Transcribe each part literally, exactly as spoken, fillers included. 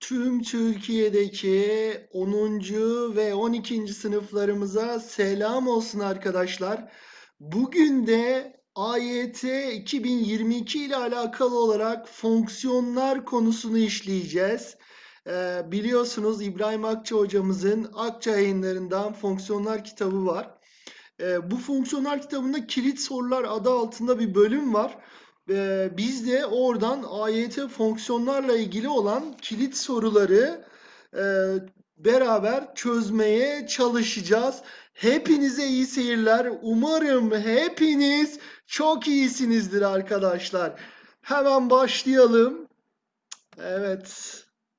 Tüm Türkiye'deki onuncu ve on ikinci sınıflarımıza selam olsun arkadaşlar. Bugün de A Y T iki bin yirmi iki ile alakalı olarak fonksiyonlar konusunu işleyeceğiz. Ee, biliyorsunuz İbrahim Akça hocamızın Akça yayınlarından fonksiyonlar kitabı var. Ee, bu fonksiyonlar kitabında kilit sorular adı altında bir bölüm var. Ee, biz de oradan A Y T fonksiyonlarla ilgili olan kilit soruları e, beraber çözmeye çalışacağız. Hepinize iyi seyirler. Umarım hepiniz çok iyisinizdir arkadaşlar. Hemen başlayalım. Evet.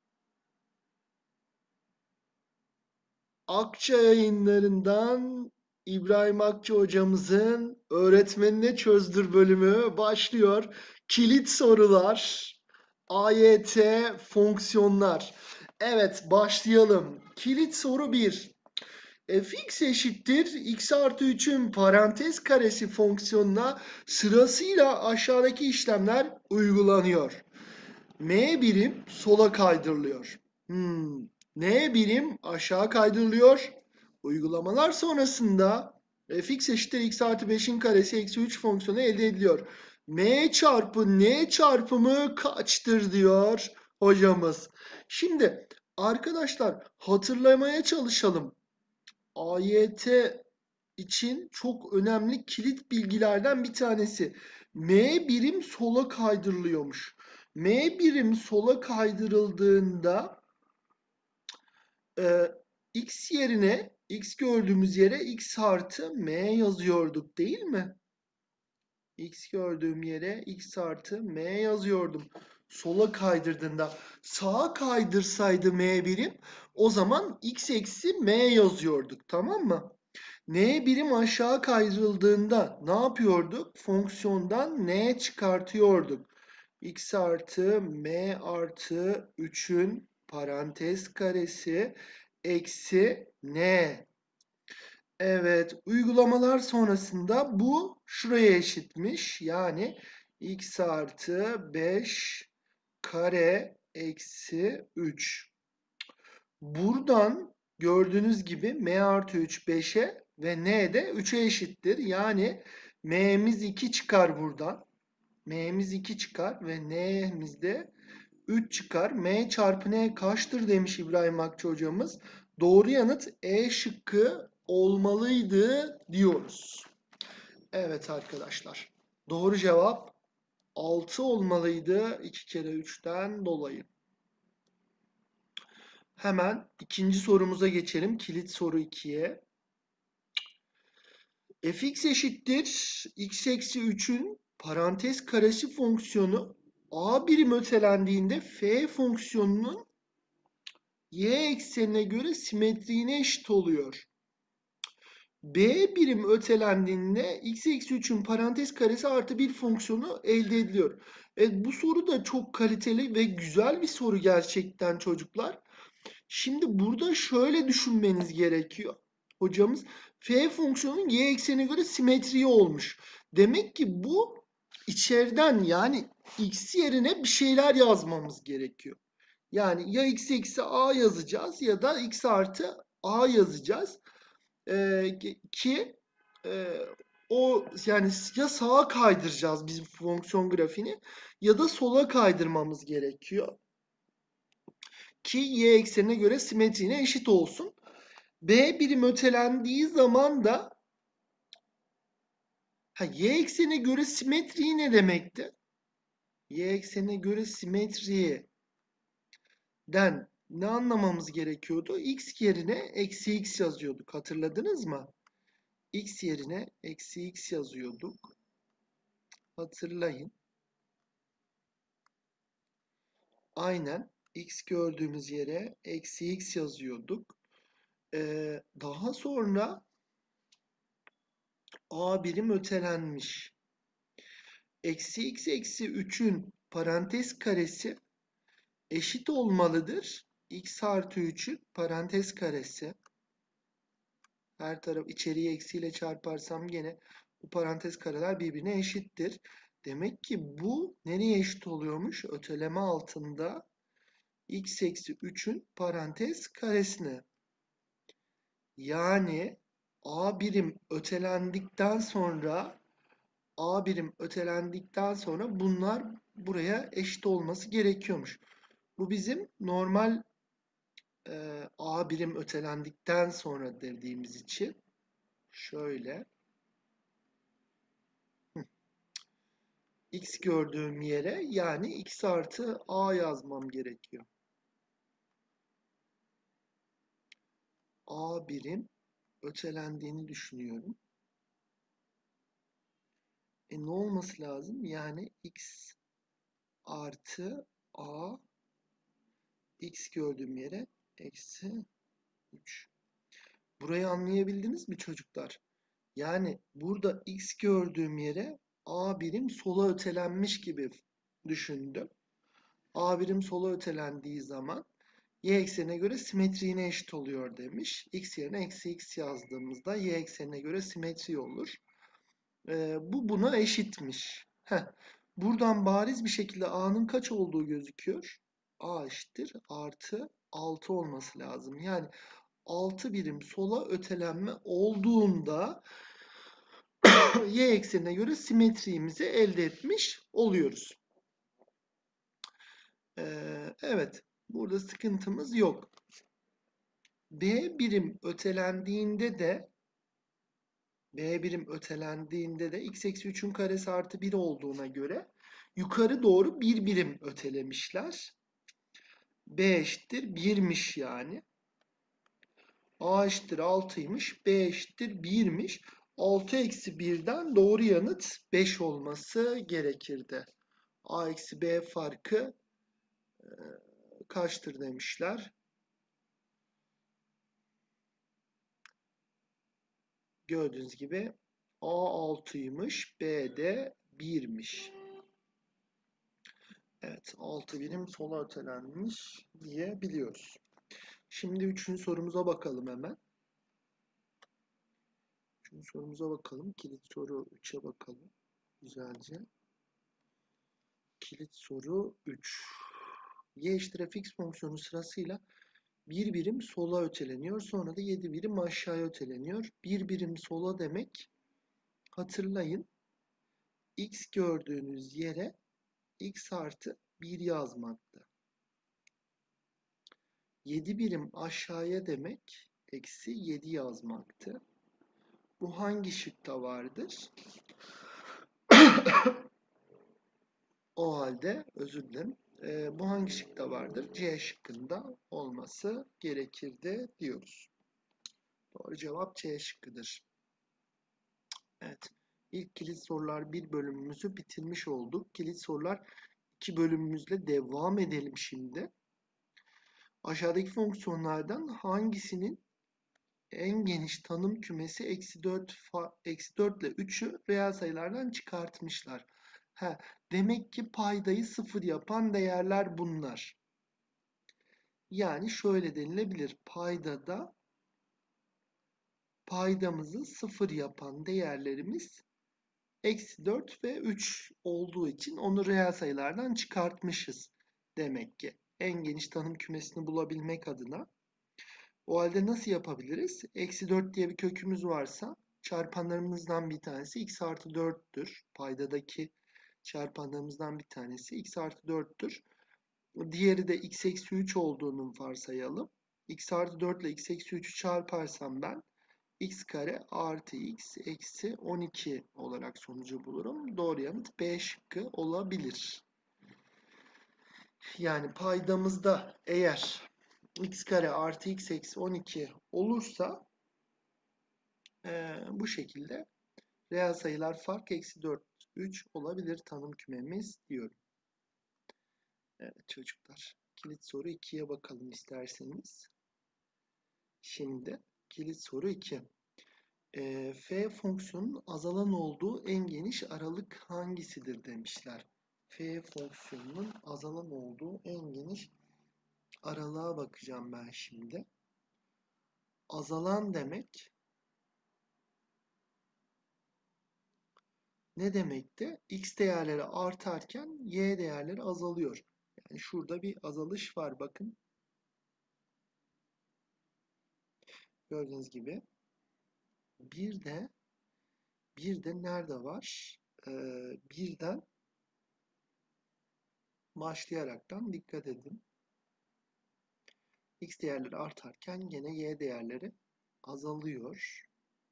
Akça yayınlarından İbrahim Akça hocamızın öğretmenine çözdür bölümü başlıyor. Kilit sorular, A Y T fonksiyonlar. Evet, başlayalım. Kilit soru bir. Fx eşittir x artı üçün parantez karesi fonksiyonuna sırasıyla aşağıdaki işlemler uygulanıyor. M birim sola kaydırılıyor. Hmm. N birim aşağı kaydırılıyor. Uygulamalar sonrasında fx eşittir x artı beşin karesi eksi üç fonksiyonu elde ediliyor. M çarpı N çarpımı kaçtır diyor hocamız. Şimdi arkadaşlar hatırlamaya çalışalım. A Y T için çok önemli kilit bilgilerden bir tanesi. M birim sola kaydırılıyormuş. M birim sola kaydırıldığında e, x yerine x gördüğümüz yere x artı m yazıyorduk değil mi? X gördüğüm yere x artı m yazıyordum. Sola kaydırdığında sağa kaydırsaydı m birim o zaman x eksi m yazıyorduk, tamam mı? N birim aşağı kaydırıldığında ne yapıyorduk? Fonksiyondan n çıkartıyorduk. X artı m artı üçün parantez karesi eksi n. Evet, uygulamalar sonrasında bu şuraya eşitmiş. Yani x artı beş kare eksi üç. Buradan gördüğünüz gibi m artı üç beşe ve n de üçe eşittir. Yani m'miz iki çıkar buradan. M'miz iki çıkar ve n'miz de üç çıkar. M çarpı n kaçtır demiş İbrahim Akça hocamız. Doğru yanıt E şıkkı olmalıydı diyoruz. Evet arkadaşlar. Doğru cevap altı olmalıydı iki kere üçten dolayı. Hemen ikinci sorumuza geçelim. Kilit soru ikiye. Fx eşittir x eksi üçün parantez karesi fonksiyonu a birim ötelendiğinde f fonksiyonunun y eksenine göre simetriğine eşit oluyor. B birim ötelendiğinde x eksi üçün parantez karesi artı bir fonksiyonu elde ediliyor. Evet, bu soru da çok kaliteli ve güzel bir soru gerçekten çocuklar. Şimdi burada şöyle düşünmeniz gerekiyor. Hocamız f fonksiyonunun y eksenine göre simetriği olmuş. Demek ki bu içeriden yani x yerine bir şeyler yazmamız gerekiyor. Yani ya x eksi a yazacağız ya da x artı a yazacağız. Ee, ki e, o yani ya sağa kaydıracağız bizim fonksiyon grafiğini ya da sola kaydırmamız gerekiyor ki y eksenine göre simetriğine eşit olsun. B birim ötelendiği zaman da ha, y eksenine göre simetriği ne demekti? Y eksenine göre simetriği den ne anlamamız gerekiyordu? X yerine eksi x yazıyorduk. Hatırladınız mı? X yerine eksi x yazıyorduk. Hatırlayın. Aynen x gördüğümüz yere eksi x yazıyorduk. Ee, daha sonra a birim ötelenmiş. Eksi x eksi üçün parantez karesi eşit olmalıdır. X artı üçün parantez karesi. Her taraf içeriye eksiyle çarparsam gene bu parantez kareler birbirine eşittir. Demek ki bu nereye eşit oluyormuş? Öteleme altında x eksi üçün parantez karesine. Yani a birim ötelendikten sonra a birim ötelendikten sonra bunlar buraya eşit olması gerekiyormuş. Bu bizim normal e, a birim ötelendikten sonra dediğimiz için şöyle x gördüğüm yere yani x artı a yazmam gerekiyor. A birim ötelendiğini düşünüyorum. E ne olması lazım? Yani x artı a x gördüğüm yere eksi üç. Burayı anlayabildiniz mi çocuklar? Yani burada x gördüğüm yere a birim sola ötelenmiş gibi düşündüm. A birim sola ötelendiği zaman y eksenine göre simetriğine eşit oluyor demiş. X yerine eksi x yazdığımızda y eksenine göre simetri olur. Ee, bu buna eşitmiş. Heh. Buradan bariz bir şekilde a'nın kaç olduğu gözüküyor. A eşittir artı altı olması lazım. Yani altı birim sola ötelenme olduğunda y eksenine göre simetriğimizi elde etmiş oluyoruz. Ee, evet. Burada sıkıntımız yok. B birim ötelendiğinde de B birim ötelendiğinde de x eksi üçün karesi artı bir olduğuna göre yukarı doğru bir birim ötelemişler. B eşittir birmiş yani. A eşittir altıymış. B eşittir birmiş. altı eksi birden doğru yanıt beş olması gerekirdi. A eksi B farkı e, kaçtır demişler. Gördüğünüz gibi A altıymış. B de birmiş. Evet, altı birim sola ötelenmiş diyebiliyoruz. Şimdi üçüncü sorumuza bakalım hemen. Üçüncü sorumuza bakalım. Kilit soru üçe bakalım. Güzelce. Kilit soru üç. Y eşittir fx fonksiyonu sırasıyla bir birim sola öteleniyor. Sonra da yedi birim aşağıya öteleniyor. Bir birim sola demek, hatırlayın, x gördüğünüz yere x artı bir yazmaktı. yedi birim aşağıya demek eksi yedi yazmaktı. Bu hangi şıkta vardır? O halde özür dilerim. E, bu hangi şıkta vardır? C şıkkında olması gerekirdi diyoruz. Doğru cevap C şıkkıdır. Evet. İlk kilit sorular bir bölümümüzü bitirmiş olduk. Kilit sorular iki bölümümüzle devam edelim şimdi. Aşağıdaki fonksiyonlardan hangisinin en geniş tanım kümesi eksi dört, eksi dört ile üçü reel sayılardan çıkartmışlar. Ha, demek ki paydayı sıfır yapan değerler bunlar. Yani şöyle denilebilir. Paydada paydamızı sıfır yapan değerlerimiz eksi dört ve üç olduğu için onu reel sayılardan çıkartmışız demek ki. En geniş tanım kümesini bulabilmek adına. O halde nasıl yapabiliriz? Eksi dört diye bir kökümüz varsa çarpanlarımızdan bir tanesi x artı dörttür. Paydadaki çarpanlarımızdan bir tanesi x artı dörttür. Diğeri de x eksi üç olduğunu varsayalım. X artı dört ile x eksi üçü çarparsam ben x kare artı x eksi on iki olarak sonucu bulurum. Doğru yanıt B şıkkı olabilir. Yani paydamızda eğer x kare artı x eksi on iki olursa e, bu şekilde reel sayılar fark eksi dört, üç olabilir tanım kümemiz diyorum. Evet çocuklar. Kilit soru ikiye bakalım isterseniz. Şimdi kilit soru iki. E, f fonksiyonunun azalan olduğu en geniş aralık hangisidir demişler. F fonksiyonunun azalan olduğu en geniş aralığa bakacağım ben şimdi. Azalan demek ne demekti? X değerleri artarken Y değerleri azalıyor. Yani şurada bir azalış var bakın. Gördüğünüz gibi. Bir de bir de nerede var? Ee, birden başlayaraktan dikkat edin. X değerleri artarken gene Y değerleri azalıyor.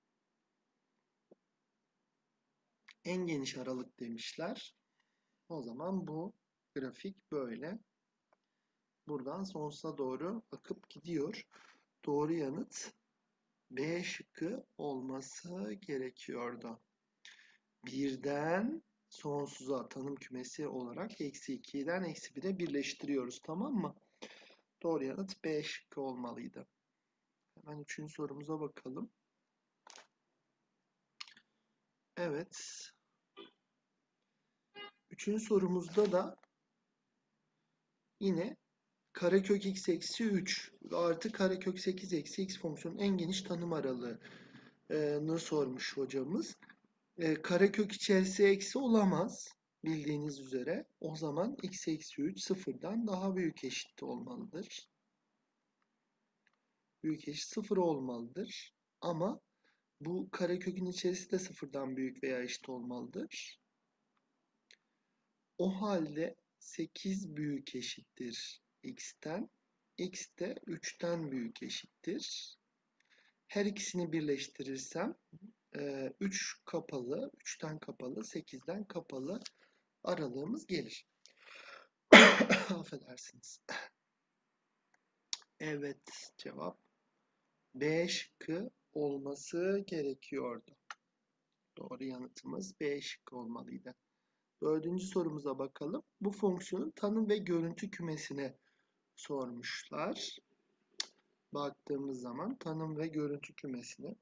En geniş aralık demişler. O zaman bu grafik böyle. Buradan sonsuza doğru akıp gidiyor. Doğru yanıt B şıkkı olması gerekiyordu. Birden sonsuza tanım kümesi olarak eksi iki'den eksi bir'e birleştiriyoruz. Tamam mı? Doğru yanıt B şıkkı olmalıydı. Hemen üçüncü sorumuza bakalım. Evet. Üçüncü sorumuzda da yine karekök x eksi üç artı karekök sekiz eksi x fonksiyonun en geniş tanım aralığını sormuş hocamız. E, karekök içerisi eksi olamaz bildiğiniz üzere. O zaman x eksi üç sıfırdan daha büyük eşit olmalıdır. Büyük eşit sıfır olmalıdır. Ama bu karekökün içerisi de sıfırdan büyük veya eşit olmalıdır. O halde sekiz büyük eşittir x'ten. X de üç'ten büyük eşittir. Her ikisini birleştirirsem üç kapalı, üç'ten kapalı, sekiz'den kapalı aralığımız gelir. Affedersiniz. Evet, cevap B şıkkı olması gerekiyordu. Doğru yanıtımız B şıkkı olmalıydı. Dördüncü sorumuza bakalım. Bu fonksiyonun tanım ve görüntü kümesine sormuşlar. Baktığımız zaman tanım ve görüntü kümesine.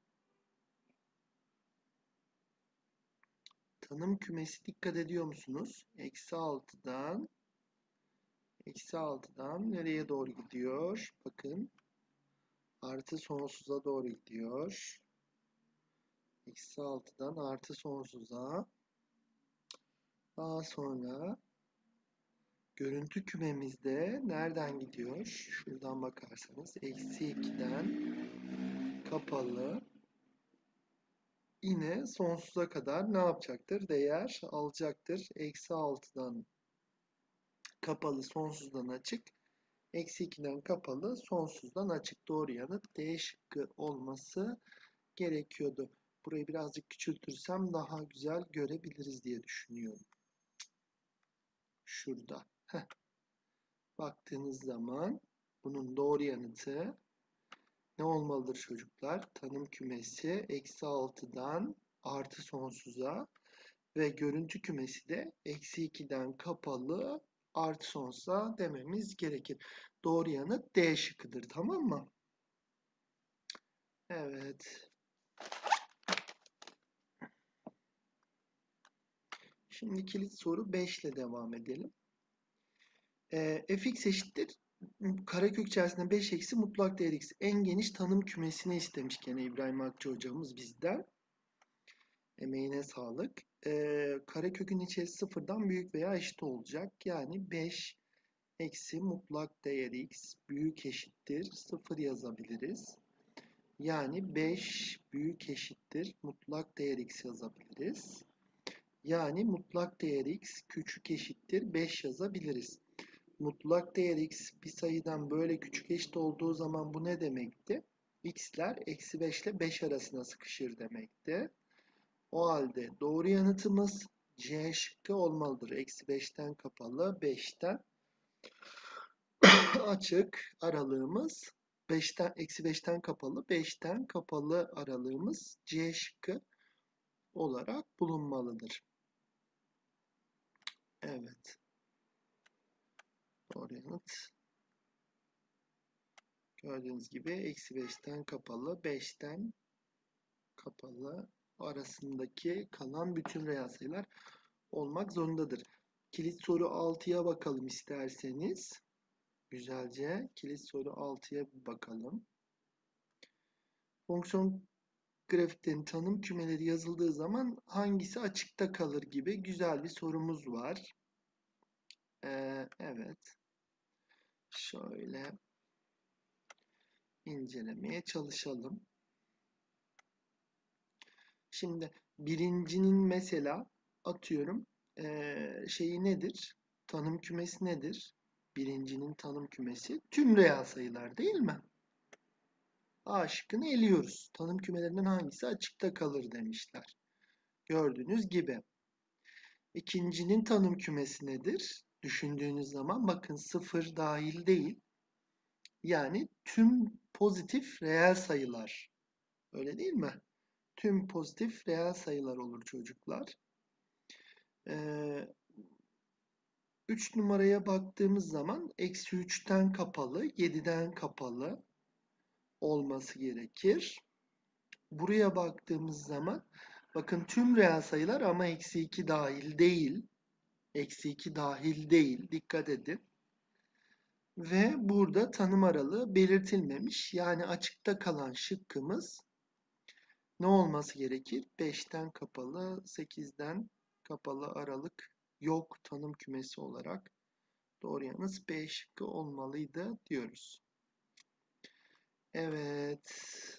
Tanım kümesi dikkat ediyor musunuz? Eksi altı'dan eksi altı'dan nereye doğru gidiyor? Bakın. Artı sonsuza doğru gidiyor. Eksi altı'dan artı sonsuza. Daha sonra görüntü kümemizde nereden gidiyor? Şuradan bakarsanız eksi iki'den kapalı. Yine sonsuza kadar ne yapacaktır? Değer alacaktır. Eksi altı'dan kapalı, sonsuzdan açık. Eksi iki'den kapalı, sonsuzdan açık. Doğru yanıt D şıkkı olması gerekiyordu. Burayı birazcık küçültürsem daha güzel görebiliriz diye düşünüyorum. Şurada. Heh. Baktığınız zaman bunun doğru yanıtı ne olmalıdır çocuklar? Tanım kümesi eksi altı'dan artı sonsuza ve görüntü kümesi de eksi iki'den kapalı artı sonsuza dememiz gerekir. Doğru yanıt D şıkkıdır. Tamam mı? Evet. Şimdi kilit soru beş ile devam edelim. E, fx eşittir karekök içerisinde beş eksi mutlak değer x en geniş tanım kümesini istemiş gene İbrahim Akçı hocamız bizden. Emeğine sağlık. E, karekökün içerisi sıfırdan büyük veya eşit olacak. Yani beş eksi mutlak değer x büyük eşittir sıfır yazabiliriz. Yani beş büyük eşittir mutlak değer x yazabiliriz. Yani mutlak değer x küçük eşittir beş yazabiliriz. Mutlak değer x bir sayıdan böyle küçük eşit olduğu zaman bu ne demekti? X'ler eksi beş ile beş arasına sıkışır demekti. O halde doğru yanıtımız C şıkkı olmalıdır. Eksi beş'ten kapalı, beş'ten açık aralığımız beş'ten, eksi beş'ten kapalı, beş'ten kapalı aralığımız C şıkkı olarak bulunmalıdır. Evet. Doğru yanıt. Gördüğünüz gibi eksi beş'ten kapalı, beş'ten kapalı arasındaki kalan bütün reel sayılar olmak zorundadır. Kilit soru altı'ya bakalım isterseniz. Güzelce kilit soru altı'ya bakalım. Fonksiyon grafiklerin tanım kümeleri yazıldığı zaman hangisi açıkta kalır gibi güzel bir sorumuz var. Ee, evet. Şöyle incelemeye çalışalım. Şimdi birincinin mesela atıyorum eee, şeyi nedir? Tanım kümesi nedir? Birincinin tanım kümesi tüm reel sayılar değil mi? A şıkkını eliyoruz. Tanım kümelerinden hangisi açıkta kalır demişler. Gördüğünüz gibi. İkincinin tanım kümesi nedir? Düşündüğünüz zaman bakın sıfır dahil değil. Yani tüm pozitif reel sayılar. Öyle değil mi? Tüm pozitif reel sayılar olur çocuklar. Ee, üç numaraya baktığımız zaman eksi üçten kapalı, yediden kapalı olması gerekir. Buraya baktığımız zaman bakın tüm reel sayılar ama eksi iki dahil değil. Eksi iki dahil değil. Dikkat edin. Ve burada tanım aralığı belirtilmemiş. Yani açıkta kalan şıkkımız ne olması gerekir? beşten kapalı, sekizden kapalı aralık yok tanım kümesi olarak. Doğru yanıt B şıkkı olmalıydı diyoruz. Evet.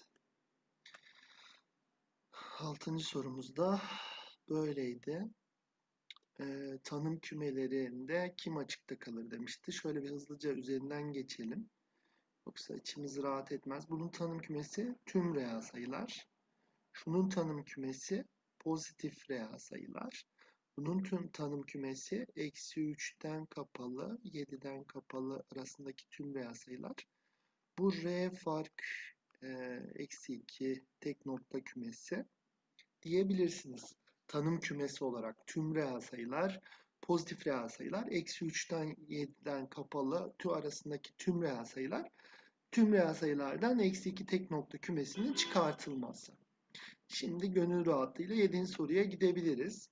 Altıncı sorumuz da böyleydi. Ee, tanım kümelerinde kim açıkta kalır demişti. Şöyle bir hızlıca üzerinden geçelim. Yoksa içimiz rahat etmez. Bunun tanım kümesi tüm reel sayılar. Şunun tanım kümesi pozitif reel sayılar. Bunun tüm tanım kümesi eksi üçten kapalı, yediden kapalı arasındaki tüm reel sayılar. Bu R fark e, eksi iki tek nokta kümesi diyebilirsiniz. Tanım kümesi olarak tüm reel sayılar, pozitif reel sayılar, eksi üçten yediden kapalı tüm arasındaki tüm reel sayılar, tüm reel sayılardan eksi iki tek nokta kümesinin çıkartılması. Şimdi gönül rahatlığıyla yedinci soruya gidebiliriz.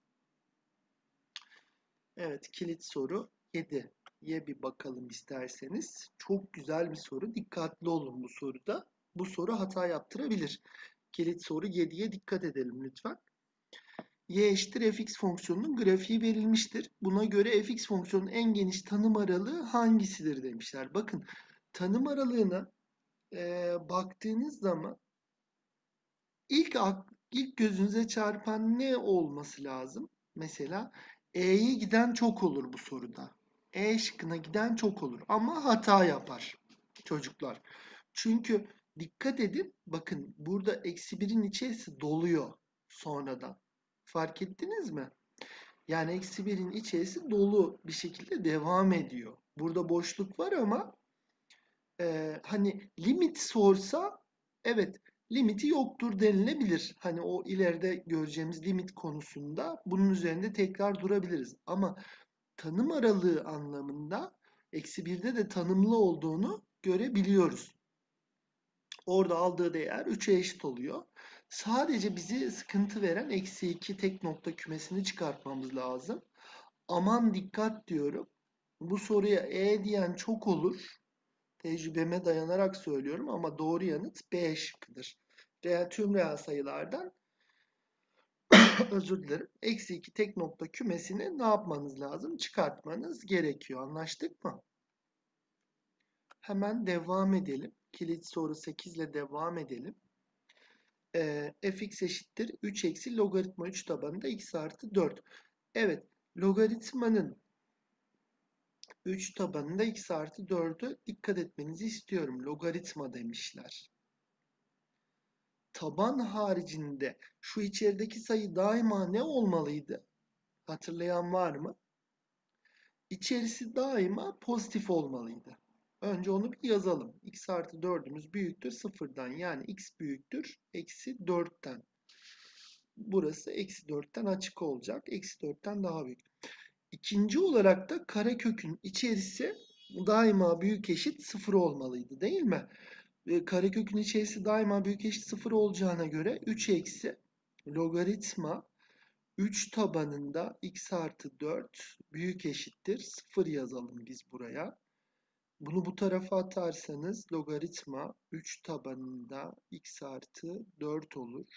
Evet, kilit soru yediye bir bakalım isterseniz. Çok güzel bir soru. Dikkatli olun bu soruda. Bu soru hata yaptırabilir. Kilit soru yediye dikkat edelim lütfen. Y eşittir fx fonksiyonunun grafiği verilmiştir. Buna göre fx fonksiyonunun en geniş tanım aralığı hangisidir demişler. Bakın tanım aralığına e, baktığınız zaman ilk ilk gözünüze çarpan ne olması lazım? Mesela E'ye giden çok olur bu soruda. E şıkkına giden çok olur ama hata yapar çocuklar. Çünkü dikkat edin bakın burada eksi birin içerisi doluyor sonradan. Fark ettiniz mi? Yani eksi birin içerisi dolu bir şekilde devam ediyor. Burada boşluk var ama e, hani limit sorsa evet limiti yoktur denilebilir. Hani o ileride göreceğimiz limit konusunda bunun üzerinde tekrar durabiliriz. Ama tanım aralığı anlamında eksi birde de tanımlı olduğunu görebiliyoruz. Orada aldığı değer üçe eşit oluyor. Sadece bizi sıkıntı veren eksi iki tek nokta kümesini çıkartmamız lazım. Aman dikkat diyorum. Bu soruya E diyen çok olur. Tecrübeme dayanarak söylüyorum ama doğru yanıt B şıkkıdır. Reel, tüm reel sayılardan özür dilerim. Eksi iki tek nokta kümesini ne yapmanız lazım? Çıkartmanız gerekiyor. Anlaştık mı? Hemen devam edelim. Kilit soru sekiz ile devam edelim. Ee, fx eşittir üç eksi logaritma üç tabanında x artı dört. Evet, logaritmanın üç tabanında x artı dördü dikkat etmenizi istiyorum. Logaritma demişler. Taban haricinde şu içerideki sayı daima ne olmalıydı? Hatırlayan var mı? İçerisi daima pozitif olmalıydı. Önce onu bir yazalım. X artı dördümüz büyüktür sıfırdan. Yani x büyüktür eksi dörtten. Burası eksi dörtten açık olacak. Eksi dörtten daha büyük. İkinci olarak da karekökün içerisi daima büyük eşit sıfır olmalıydı değil mi? Ve karekökün içerisi daima büyük eşit sıfır olacağına göre üç eksi logaritma üç tabanında x artı dört büyük eşittir sıfır yazalım biz buraya. Bunu bu tarafa atarsanız logaritma üç tabanında x artı dört olur.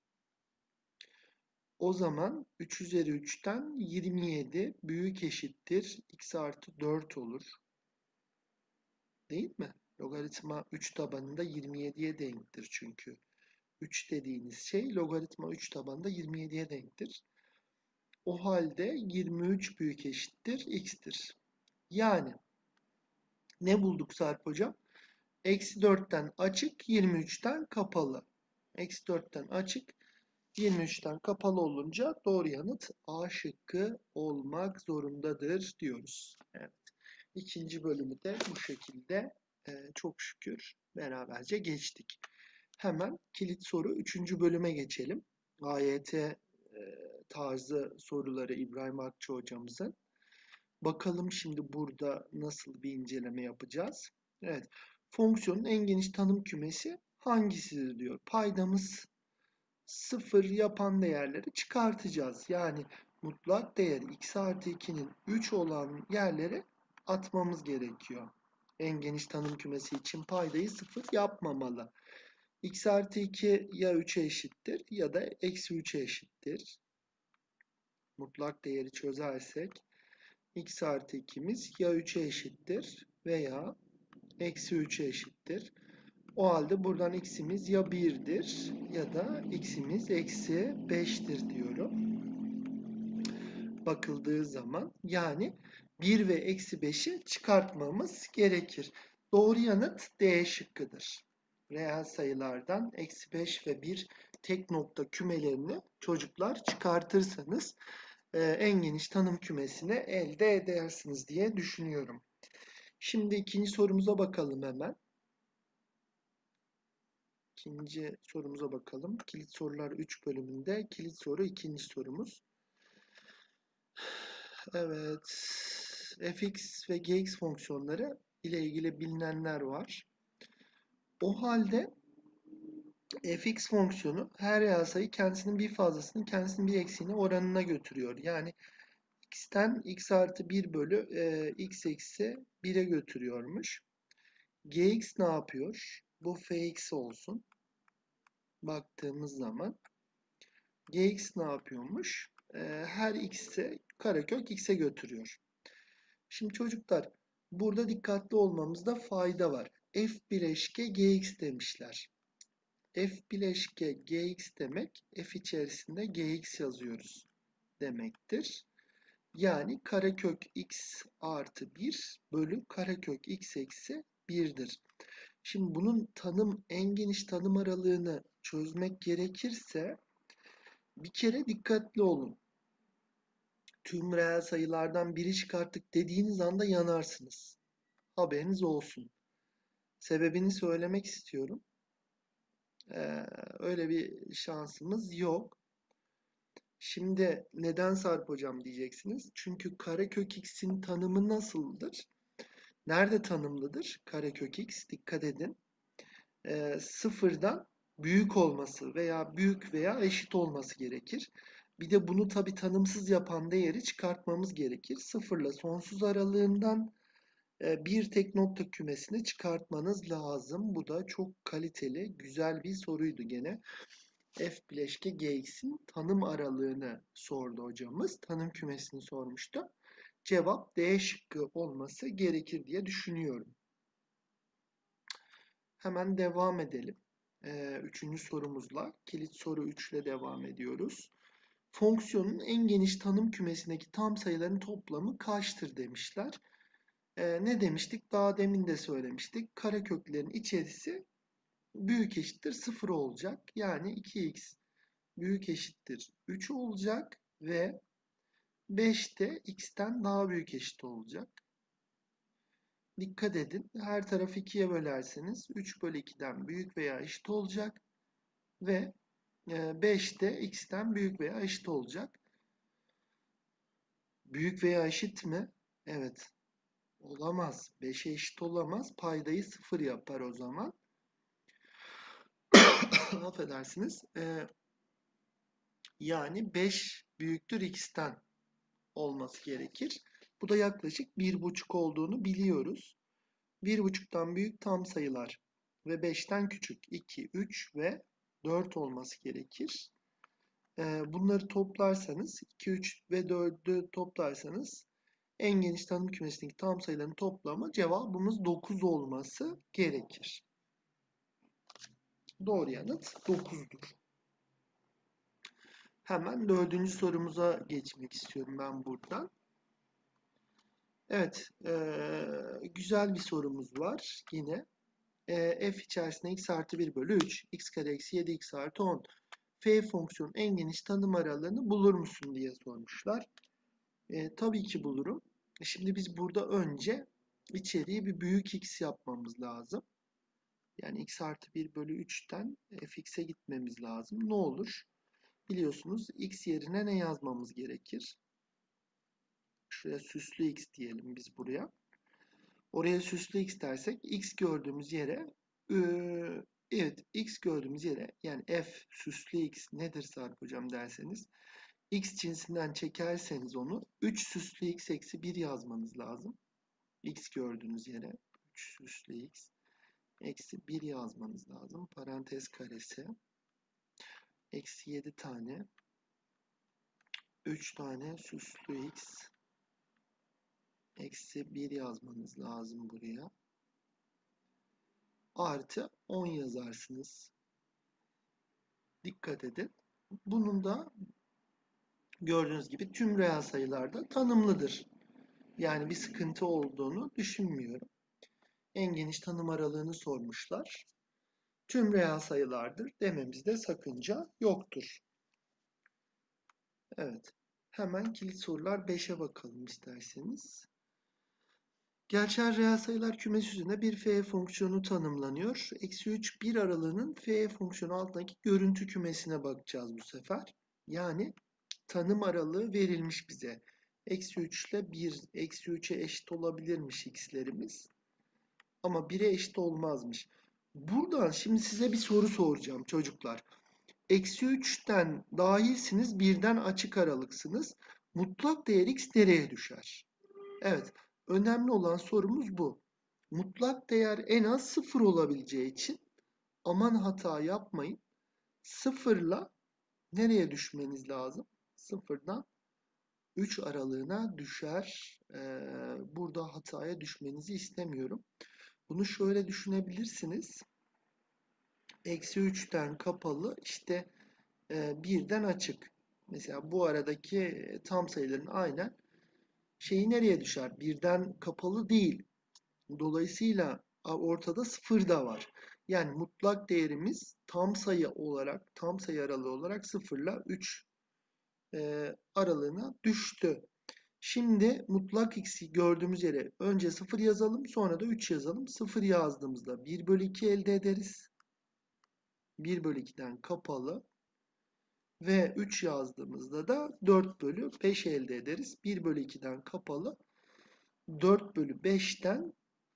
O zaman üç üzeri üçten yirmi yedi büyük eşittir x artı dört olur. Değil mi? Logaritma üç tabanında yirmi yediye denktir çünkü. üç dediğiniz şey logaritma üç tabanında yirmi yediye denktir. O halde yirmi üç büyük eşittir x'tir. Yani ne bulduk Sarp hocam? Eksi dörtten açık, yirmi üçten kapalı. Eksi dörtten açık, yirmi üçten kapalı olunca doğru yanıt A şıkkı olmak zorundadır diyoruz. Evet. İkinci bölümü de bu şekilde e, çok şükür beraberce geçtik. Hemen kilit soru üçüncü bölüme geçelim. A Y T e, tarzı soruları İbrahim Akçı hocamızın. Bakalım şimdi burada nasıl bir inceleme yapacağız. Evet. Fonksiyonun en geniş tanım kümesi hangisidir diyor. Paydamız sıfır yapan değerleri çıkartacağız. Yani mutlak değeri x artı ikinin üç olan yerlere atmamız gerekiyor. En geniş tanım kümesi için paydayı sıfır yapmamalı. X artı iki ya üçe eşittir ya da eksi üçe eşittir. Mutlak değeri çözersek x artı ikimiz ya üçe eşittir veya eksi üçe eşittir. O halde buradan x'imiz ya birdir ya da x'imiz eksi beştir diyorum. Bakıldığı zaman yani bir ve eksi beşi çıkartmamız gerekir. Doğru yanıt D şıkkıdır. Reel sayılardan eksi beş ve bir tek nokta kümelerini çocuklar çıkartırsanız en geniş tanım kümesini elde edersiniz diye düşünüyorum. Şimdi ikinci sorumuza bakalım hemen. İkinci sorumuza bakalım. Kilit sorular üç bölümünde kilit soru ikinci sorumuz. Evet. Fx ve gx fonksiyonları ile ilgili bilinenler var. O halde fx fonksiyonu her reel sayı kendisinin bir fazlasını kendisinin bir eksiğini oranına götürüyor. Yani x'ten x artı bir bölü e, x eksi bire götürüyormuş. Gx ne yapıyor? Bu fx olsun. Baktığımız zaman gx ne yapıyormuş? E, her x'e karekök x'e götürüyor. Şimdi çocuklar burada dikkatli olmamızda fayda var. F bileşke gx demişler. F bileşke gx demek f içerisinde gx yazıyoruz demektir. Yani karekök x artı bir bölü karekök x eksi bir'dir. Şimdi bunun tanım en geniş tanım aralığını çözmek gerekirse bir kere dikkatli olun. Tüm reel sayılardan biri çıkarttık dediğiniz anda yanarsınız. Haberiniz olsun. Sebebini söylemek istiyorum. Ee, öyle bir şansımız yok. Şimdi neden Sarp hocam diyeceksiniz. Çünkü karekök x'in tanımı nasıldır? Nerede tanımlıdır? Karekök x dikkat edin. Ee, sıfırdan büyük olması veya büyük veya eşit olması gerekir. Bir de bunu tabi tanımsız yapan değeri çıkartmamız gerekir. Sıfırla sonsuz aralığından bir tek nokta kümesini çıkartmanız lazım. Bu da çok kaliteli, güzel bir soruydu gene. F bileşke gx'in tanım aralığını sordu hocamız. Tanım kümesini sormuştu. Cevap D şıkkı olması gerekir diye düşünüyorum. Hemen devam edelim. Ee, üçüncü sorumuzla. Kilit soru üç ile devam ediyoruz. Fonksiyonun en geniş tanım kümesindeki tam sayıların toplamı kaçtır demişler. Ee, ne demiştik? Daha demin de söylemiştik. Kareköklerin içerisi büyük eşittir sıfır olacak. Yani iki x büyük eşittir üç olacak ve beş de x'ten daha büyük eşit olacak. Dikkat edin. Her tarafı ikiye bölerseniz üç bölü ikiden büyük veya eşit olacak ve beş de x'ten büyük veya eşit olacak. Büyük veya eşit mi? Evet. Olamaz. beşe eşit olamaz. Paydayı sıfır yapar o zaman. Affedersiniz. Ee, yani beş büyüktür x'ten olması gerekir. Bu da yaklaşık bir buçuk olduğunu biliyoruz. bir buçuktan büyük tam sayılar ve beşten küçük iki, üç ve dört olması gerekir. Ee, bunları toplarsanız iki, üç ve dördü toplarsanız En geniş tanım kümesindeki tam sayıların toplamı cevabımız dokuz olması gerekir. Doğru yanıt dokuzdur. Hemen dördüncü sorumuza geçmek istiyorum ben buradan. Evet, ee, güzel bir sorumuz var yine. E, f içerisinde x artı bir bölü üç, x kare eksi yedi x artı on. F fonksiyonun en geniş tanım aralığını bulur musun diye sormuşlar. E, tabii ki bulurum. Şimdi biz burada önce içeriği bir büyük x yapmamız lazım. Yani x artı bir bölü üçten fx'e gitmemiz lazım. Ne olur? Biliyorsunuz x yerine ne yazmamız gerekir? Şuraya süslü x diyelim biz buraya. Oraya süslü x dersek x gördüğümüz yere e, evet x gördüğümüz yere yani f süslü x nedir Sarp hocam derseniz x cinsinden çekerseniz onu üç süslü x eksi bir yazmanız lazım. X gördüğünüz yere üç süslü x eksi bir yazmanız lazım. Parantez karesi eksi yedi tane üç tane süslü x eksi bir yazmanız lazım buraya. Artı on yazarsınız. Dikkat edin. Bunun da gördüğünüz gibi tüm reel sayılarda tanımlıdır. Yani bir sıkıntı olduğunu düşünmüyorum. En geniş tanım aralığını sormuşlar. Tüm reel sayılardır dememizde sakınca yoktur. Evet. Hemen kilit sorular beşe bakalım isterseniz. Gerçel reel sayılar kümesi üzerinde bir f fonksiyonu tanımlanıyor. Eksi üç bir aralığının f fonksiyonu altındaki görüntü kümesine bakacağız bu sefer. Yani tanım aralığı verilmiş bize. Eksi üç ile bir, eksi üçe eşit olabilirmiş x'lerimiz. Ama bire eşit olmazmış. Buradan şimdi size bir soru soracağım çocuklar. Eksi üçten dahilsiniz, birden açık aralıksınız. Mutlak değer x nereye düşer? Evet, önemli olan sorumuz bu. Mutlak değer en az sıfır olabileceği için aman hata yapmayın. Sıfırla nereye düşmeniz lazım? Sıfırdan üç aralığına düşer. Ee, burada hataya düşmenizi istemiyorum. Bunu şöyle düşünebilirsiniz. Eksi üçten kapalı işte e, birden açık. Mesela bu aradaki tam sayıların aynen şeyi nereye düşer? Birden kapalı değil. Dolayısıyla ortada sıfır da var. Yani mutlak değerimiz tam sayı olarak, tam sayı aralığı olarak sıfır ile üç e, aralığına düştü. Şimdi mutlak x'i gördüğümüz yere önce sıfır yazalım, sonra da üç yazalım. sıfır yazdığımızda bir bölü iki elde ederiz. bir bölü ikiden kapalı. Ve üç yazdığımızda da dört bölü beş elde ederiz. bir bölü ikiden kapalı. dört bölü beşten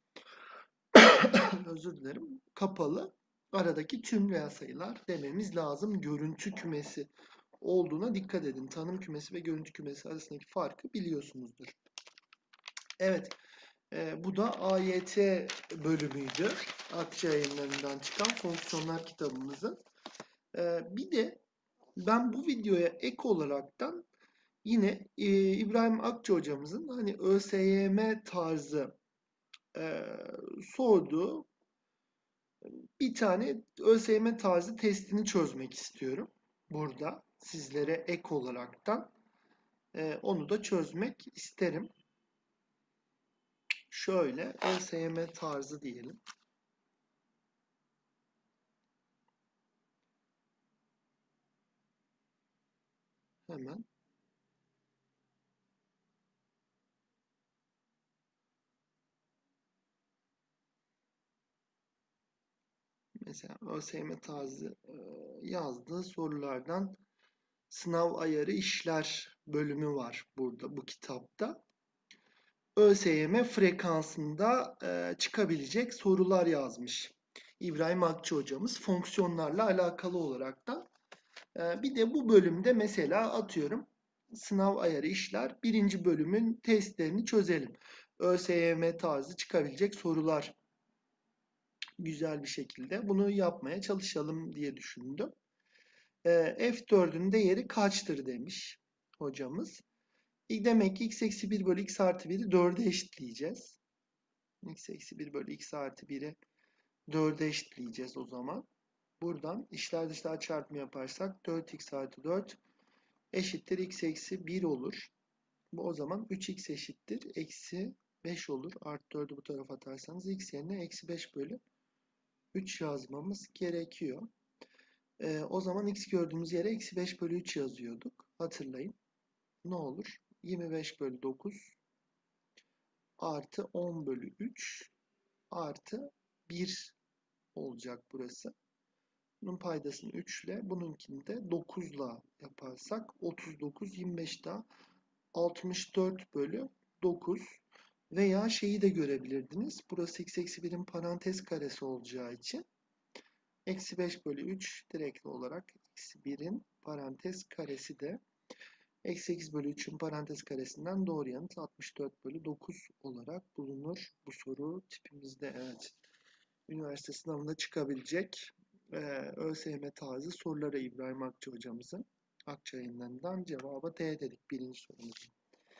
özür dilerim kapalı. Aradaki tüm reel sayılar dememiz lazım. Görüntü kümesi olduğuna dikkat edin. Tanım kümesi ve görüntü kümesi arasındaki farkı biliyorsunuzdur. Evet. E, bu da A Y T bölümüydü. Akça yayınlarından çıkan fonksiyonlar kitabımızın. E, bir de ben bu videoya ek olaraktan yine e, İbrahim Akça hocamızın hani ÖSYM tarzı e, sorduğu bir tane ÖSYM tarzı testini çözmek istiyorum. Burada sizlere ek olaraktan e, onu da çözmek isterim. Şöyle ÖSYM tarzı diyelim. Hemen. Mesela ÖSYM tarzı e, yazdığı sorulardan sınav ayarı işler bölümü var burada bu kitapta. ÖSYM frekansında e, çıkabilecek sorular yazmış. İbrahim Akçı hocamız fonksiyonlarla alakalı olarak da. E, bir de bu bölümde mesela atıyorum sınav ayarı işler birinci bölümün testlerini çözelim. ÖSYM tarzı çıkabilecek sorular güzel bir şekilde bunu yapmaya çalışalım diye düşündüm. E, F dördün değeri kaçtır demiş hocamız. Demek ki x eksi bir bölü x artı bir'i dörde eşitleyeceğiz. X eksi bir bölü x artı bir'i dörde eşitleyeceğiz o zaman. Buradan içler dışlar çarpımı yaparsak dört x artı dört eşittir x eksi bir olur. Bu o zaman üç x eşittir eksi beş olur. Artı dördü bu tarafa atarsanız x yerine eksi beş bölü üç yazmamız gerekiyor. Ee, o zaman x gördüğümüz yere eksi beş bölü üç yazıyorduk. Hatırlayın. Ne olur? yirmi beş bölü dokuz artı on bölü üç artı bir olacak burası. Bunun paydasını üç ile, bununkini de dokuz ile yaparsak otuz dokuz, yirmi beş daha altmış dört bölü dokuz. Veya şeyi de görebilirdiniz. Burası x eksi bir'in parantez karesi olacağı için eksi beş bölü üç direkt olarak eksi bir'in parantez karesi de eksi sekiz bölü üçün parantez karesinden doğru yanıt altmış dört bölü dokuz olarak bulunur. Bu soru tipimizde, evet, üniversite sınavında çıkabilecek e, ÖSYM tarzı soruları İbrahim Akça hocamızın Akça yayınlarından cevaba D dedik birinci sorumuzun.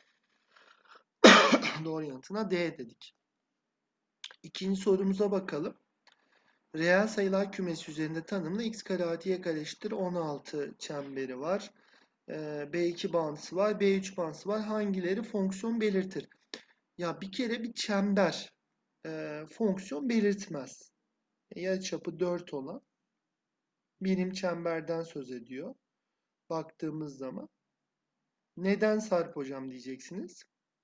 Doğru yanıtına D dedik. İkinci sorumuza bakalım. Reel sayılar kümesi üzerinde tanımlı x kare artı y kare eşittir on altı çemberi var. Ee, B iki bağıntısı var. B üç bağıntısı var. Hangileri fonksiyon belirtir? Ya bir kere bir çember e, fonksiyon belirtmez. Yarıçapı dört olan birim çemberden söz ediyor. Baktığımız zaman. Neden Sarp hocam diyeceksiniz.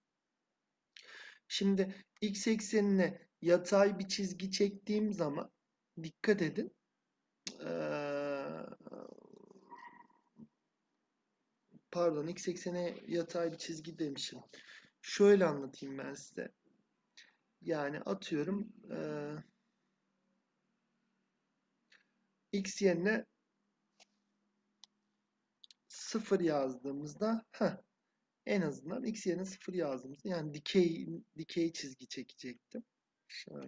Şimdi x eksenine yatay bir çizgi çektiğim zaman dikkat edin. Ee, pardon, x eksene yatay bir çizgi demişim. Şöyle anlatayım ben size. Yani atıyorum e, x yerine sıfır yazdığımızda heh, en azından x yerine sıfır yazdığımızda yani dikey dikey çizgi çekecektim. Şöyle.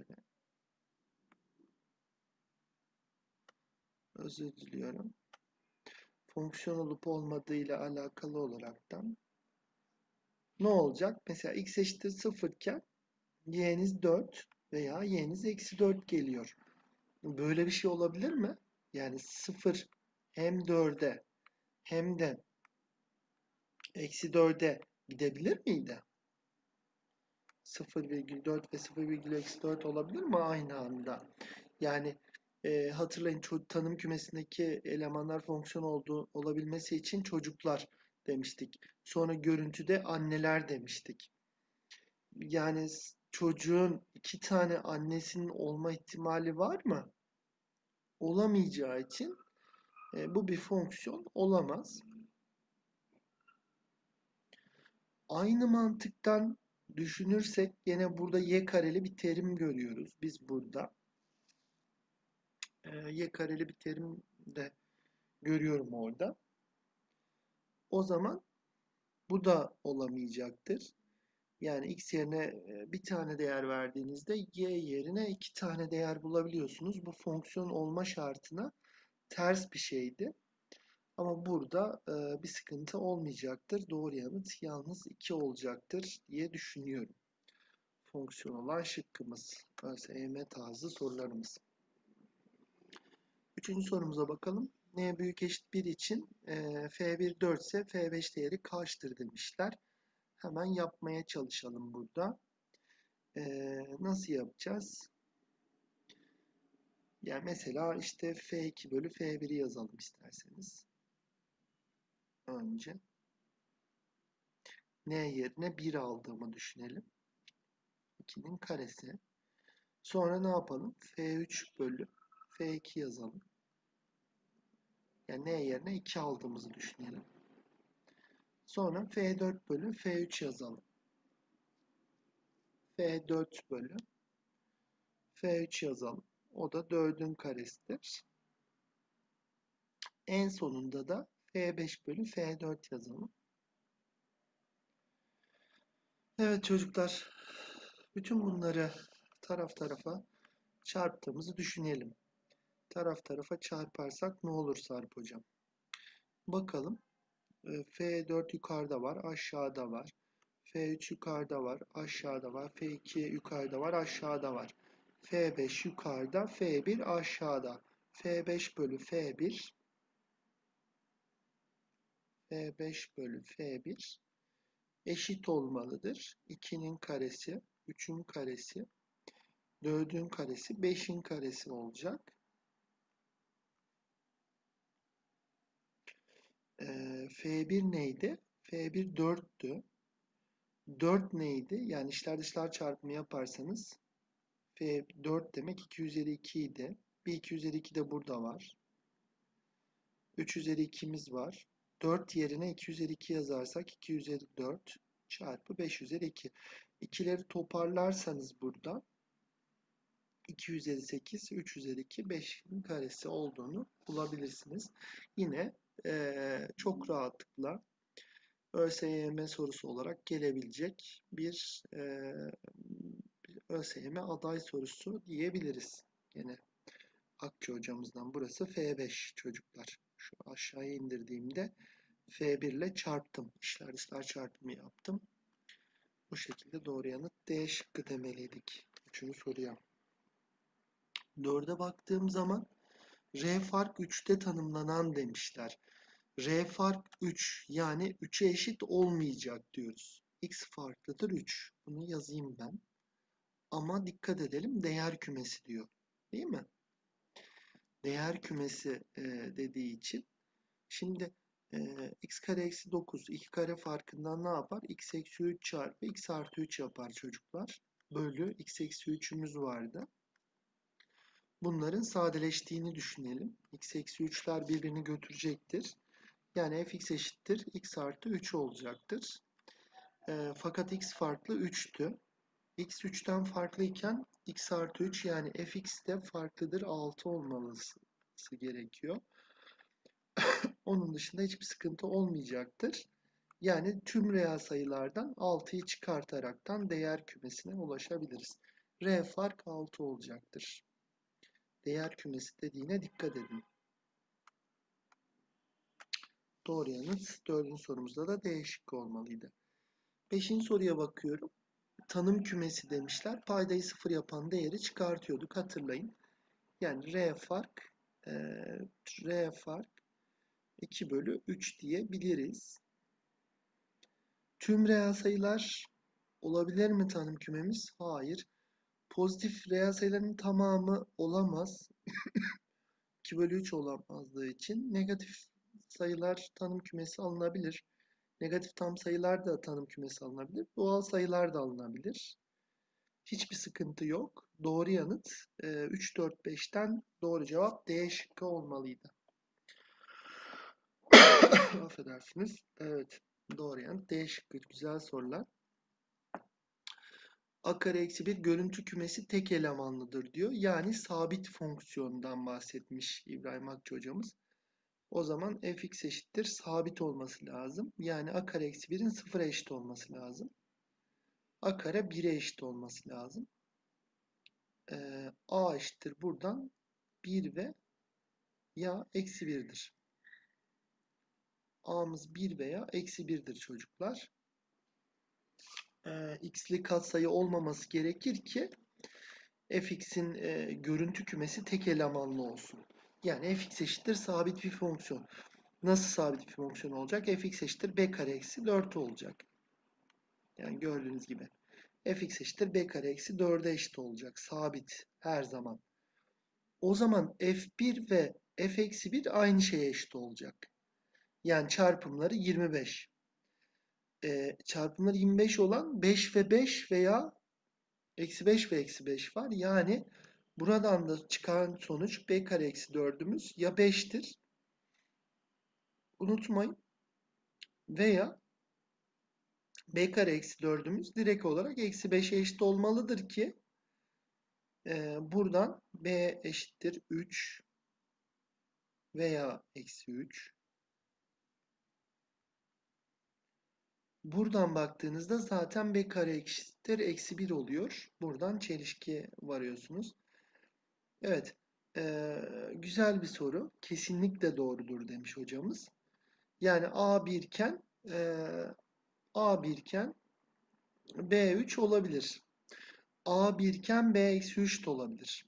Özür diliyorum. Fonksiyon olup olmadığı ile alakalı olaraktan ne olacak? Mesela x eşittir sıfır iken y'niz dört veya y'niz eksi dört geliyor. Böyle bir şey olabilir mi? Yani sıfır hem dörde hem de eksi dörde gidebilir miydi? sıfır virgül dört ve sıfır virgül dört olabilir mi aynı anda? Yani e, hatırlayın tanım kümesindeki elemanlar fonksiyon olduğu olabilmesi için çocuklar demiştik. Sonra görüntüde anneler demiştik. Yani çocuğun iki tane annesinin olma ihtimali var mı? Olamayacağı için e, bu bir fonksiyon olamaz. Aynı mantıktan düşünürsek yine burada y kareli bir terim görüyoruz biz burada. E, y kareli bir terim de görüyorum orada. O zaman bu da olamayacaktır. Yani x yerine bir tane değer verdiğinizde y yerine iki tane değer bulabiliyorsunuz. Bu fonksiyon olma şartına ters bir şeydi. Ama burada e, bir sıkıntı olmayacaktır. Doğru yanıt yalnız iki olacaktır diye düşünüyorum. Fonksiyon olan şıkkımız. ÖSYM tarzı sorularımız. Üçüncü sorumuza bakalım. N büyük eşit bir için e, F bir dört ise F beş değeri kaçtır demişler. Hemen yapmaya çalışalım burada. E, nasıl yapacağız? Yani mesela işte F iki bölü F bir'i yazalım isterseniz. Önce. N yerine bir aldığımı düşünelim. ikinin karesi. Sonra ne yapalım? F üç bölü F iki yazalım. Yani N yerine iki aldığımızı düşünelim. Sonra F dört bölü F üç yazalım. F dört bölü F üç yazalım. O da dördün karesidir. En sonunda da F beş bölü F dört yazalım. Evet çocuklar, bütün bunları taraf tarafa çarptığımızı düşünelim. Taraf tarafa çarparsak ne olur Sarp hocam? Bakalım. F dört yukarıda var, aşağıda var. F üç yukarıda var, aşağıda var. F iki yukarıda var, aşağıda var. F beş yukarıda, F bir aşağıda. F beş bölü F bir, F beş bölü F bir eşit olmalıdır. ikinin karesi, üçün karesi, dördün karesi, beşin karesi olacak. Ee, F bir neydi? F bir dörttü. dört neydi? Yani içler dışlar çarpımı yaparsanız F dört demek iki üzeri iki idi. Bir iki üzeri iki de burada var. üç üzeri ikimiz var. dört yerine iki üzeri iki yazarsak iki üzeri dört çarpı beş üzeri iki. ikileri toparlarsanız burada iki üzeri sekiz, üç üzeri iki, beşin karesi olduğunu bulabilirsiniz. Yine ee, çok rahatlıkla ÖSYM sorusu olarak gelebilecek bir e, ÖSYM aday sorusu diyebiliriz. Yine Akçı hocamızdan burası F beş çocuklar. Şu aşağıya indirdiğimde F bir ile çarptım. İşler dışlar çarpımı yaptım. Bu şekilde doğru yanıt D şıkkı demeliydik. Üçüncü soruya. dörde baktığım zaman R fark üçte tanımlanan demişler. R fark üç yani üçe eşit olmayacak diyoruz. X farklıdır üç. Bunu yazayım ben. Ama dikkat edelim değer kümesi diyor. Değil mi? Değer kümesi e, dediği için. Şimdi e, x kare eksi dokuz iki kare farkından ne yapar? X eksi üç çarpı x artı üç yapar çocuklar. Bölü x eksi üçümüz vardı. Bunların sadeleştiğini düşünelim. X eksi üçler birbirini götürecektir. Yani fx eşittir x artı üç olacaktır. E, fakat x farklı üçtü. X üçten farklıyken x artı üç yani fx de farklıdır altı olması gerekiyor. Onun dışında hiçbir sıkıntı olmayacaktır. Yani tüm reel sayılardan altıyı çıkartaraktan değer kümesine ulaşabiliriz. R fark altı olacaktır. Değer kümesi dediğine dikkat edin. Doğru yanıt dördüncü sorumuzda da D şıkkı olmalıydı. Beşinci soruya bakıyorum. Tanım kümesi demişler. Paydayı sıfır yapan değeri çıkartıyorduk. Hatırlayın. Yani R fark e, R fark iki bölü üç diyebiliriz. Tüm reel sayılar olabilir mi tanım kümemiz? Hayır. Pozitif reel sayıların tamamı olamaz. iki bölü üç olamazdığı için negatif sayılar tanım kümesi alınabilir. Negatif tam sayılar da tanım kümesi alınabilir. Doğal sayılar da alınabilir. Hiçbir sıkıntı yok. Doğru yanıt üç, dört, beşten doğru cevap D şıkkı olmalıydı. Affedersiniz. Evet. Doğru yanıt D şıkkı. Güzel sorular. A kare eksi bir görüntü kümesi tek elemanlıdır diyor. Yani sabit fonksiyondan bahsetmiş İbrahim Akçı hocamız. O zaman fx eşittir sabit olması lazım. Yani a kare eksi birin sıfıra eşit olması lazım. A kare bire eşit olması lazım. Ee, a eşittir buradan bir ve ya eksi birdir. A'mız bir veya eksi birdir çocuklar. Ee, x'li katsayı olmaması gerekir ki fx'in e, görüntü kümesi tek elemanlı olsun. Yani fx eşittir sabit bir fonksiyon. Nasıl sabit bir fonksiyon olacak? Fx eşittir b kare eksi dört olacak. Yani gördüğünüz gibi. Fx eşittir b kare eksi dörde eşit olacak. Sabit her zaman. O zaman f bir ve f eksi bir aynı şeye eşit olacak. Yani çarpımları yirmi beş. E, çarpımları yirmi beş olan beş ve beş veya eksi beş ve eksi beş var. Yani buradan da çıkan sonuç b kare eksi dördümüz ya beştir. Unutmayın. Veya b kare eksi dördümüz direkt olarak eksi beşe eşit olmalıdır ki e, buradan b eşittir üç veya eksi üç. Buradan baktığınızda zaten b kare eşittir eksi bir oluyor. Buradan çelişkiye varıyorsunuz. Evet. E, güzel bir soru. Kesinlikle doğrudur demiş hocamız. Yani A bir iken e, A bir iken B üç olabilir. A bir iken B eksi üç de olabilir.